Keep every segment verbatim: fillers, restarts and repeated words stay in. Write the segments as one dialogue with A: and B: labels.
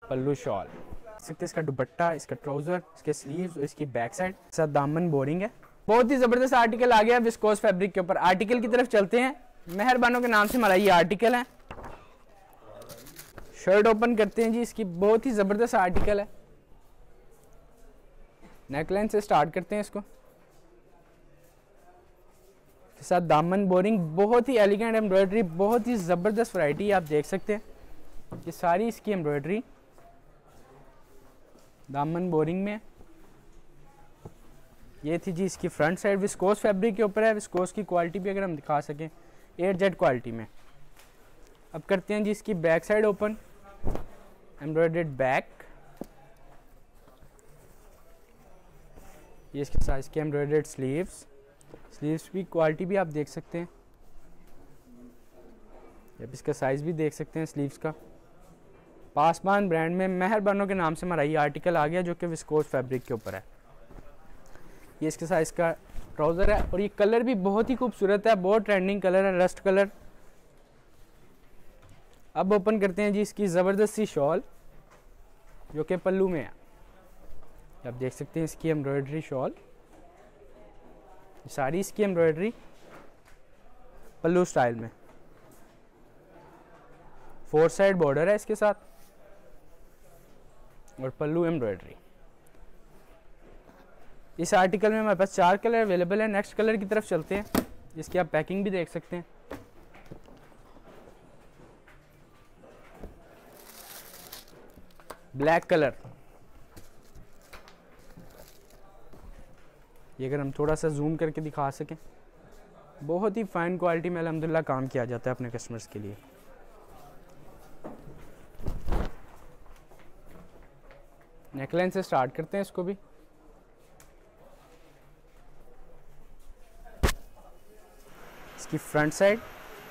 A: पल्लू shawl, सकते इसका दुपट्टा, इसका ट्राउजर, इसके स्लीव्स और इसकी बैक साइड, साथ दामन बोरिंग है। बहुत ही जबरदस्त आर्टिकल आ गया विस्कोस फैब्रिक के ऊपर। आर्टिकल की तरफ चलते हैं। मेहरबानों के नाम से हमारा ये आर्टिकल है। शर्ट ओपन करते हैं जी, इसकी बहुत ही जबरदस्त आर्टिकल है। नेकलाइन से स्टार्ट करते हैं इसको, के साथ दामन बोरिंग, बहुत ही एलिगेंट एम्ब्रॉयडरी, बहुत ही ज़बरदस्त वैरायटी आप देख सकते हैं। ये सारी इसकी एम्ब्रॉयडरी दामन बोरिंग में। ये थी जी इसकी फ्रंट साइड, विस्कोस फैब्रिक के ऊपर है। विस्कोस की क्वालिटी भी अगर हम दिखा सकें एयर जेट क्वालिटी में। अब करते हैं जी इसकी back side open, embroidered back, ये इसके साथ इसके एम्ब्रॉयडर्ड स्लीव्स, स्लीव्स भी क्वालिटी भी आप देख सकते हैं। अब इसका साइज़ भी देख सकते हैं स्लीव्स का। पासबान ब्रांड में मेहरबानों के नाम से हमारा ये आर्टिकल आ गया, जो कि विस्कोस फैब्रिक के ऊपर है। ये इसके साथ इसका ट्राउज़र है और ये कलर भी बहुत ही खूबसूरत है, बहुत ट्रेंडिंग कलर है, रस्ट कलर। अब ओपन करते हैं जी इसकी ज़बरदस्त सी शॉल, जो कि पल्लू में है। आप देख सकते हैं इसकी एम्ब्रॉयडरी शॉल, सारी इसकी एम्ब्रॉयडरी पल्लू स्टाइल में। फोर साइड बॉर्डर है इसके साथ और पल्लू एम्ब्रॉयडरी। इस आर्टिकल में हमारे पास चार कलर अवेलेबल है। नेक्स्ट कलर की तरफ चलते हैं, जिसकी आप पैकिंग भी देख सकते हैं। ब्लैक कलर, ये अगर हम थोड़ा सा जूम करके दिखा सकें, बहुत ही फाइन क्वालिटी में अल्हम्दुलिल्लाह काम किया जाता है अपने कस्टमर्स के लिए। नेकलाइन से स्टार्ट करते हैं इसको भी। इसकी फ्रंट साइड,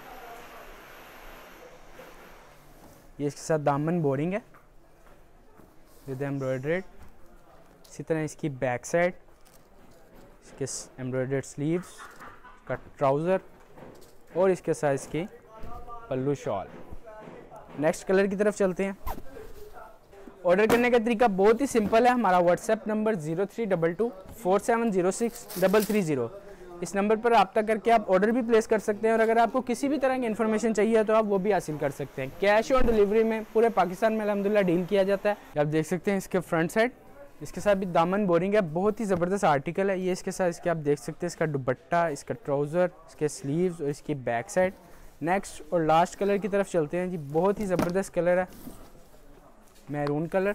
A: ये इसके साथ दामन बोरिंग है विद एम्ब्रॉयडर्ड। इसी तरह इसकी बैक साइड, इसके एम्ब्रॉयडर्ड स्लीव्स, का ट्राउज़र और इसके साथ इसकी पल्लू शॉल। नेक्स्ट कलर की तरफ चलते हैं। ऑर्डर करने का तरीका बहुत ही सिंपल है। हमारा WhatsApp number zero three double two four seven zero six double three zero, इस नंबर पर रब्ता करके आप ऑर्डर भी प्लेस कर सकते हैं। और अगर आपको किसी भी तरह की इन्फॉर्मेशन चाहिए तो आप वो भी हासिल कर सकते हैं। कैश ऑन डिलीवरी में पूरे पाकिस्तान में अल्हम्दुलिल्लाह डील किया जाता है। आप देख सकते हैं इसके फ्रंट साइड, इसके साथ भी दामन बोरिंग है, बहुत ही ज़बरदस्त आर्टिकल है। ये इसके साथ इसके आप देख सकते हैं इसका दुपट्टा, इसका ट्राउज़र, इसके स्लीव्स और इसकी बैक साइड। नेक्स्ट और लास्ट कलर की तरफ चलते हैं जी, बहुत ही ज़बरदस्त कलर है, मैरून कलर।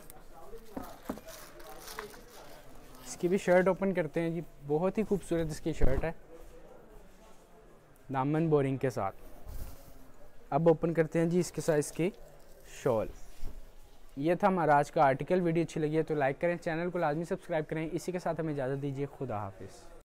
A: इसकी भी शर्ट ओपन करते हैं जी, बहुत ही खूबसूरत इसकी शर्ट है दामन बोरिंग के साथ। अब ओपन करते हैं जी इसके साथ इसकी शॉल। ये था हमारा आज का आर्टिकल। वीडियो अच्छी लगी है तो लाइक करें, चैनल को लाजमी सब्सक्राइब करें। इसी के साथ हमें इजाज़त दीजिए। खुदा हाफिज़।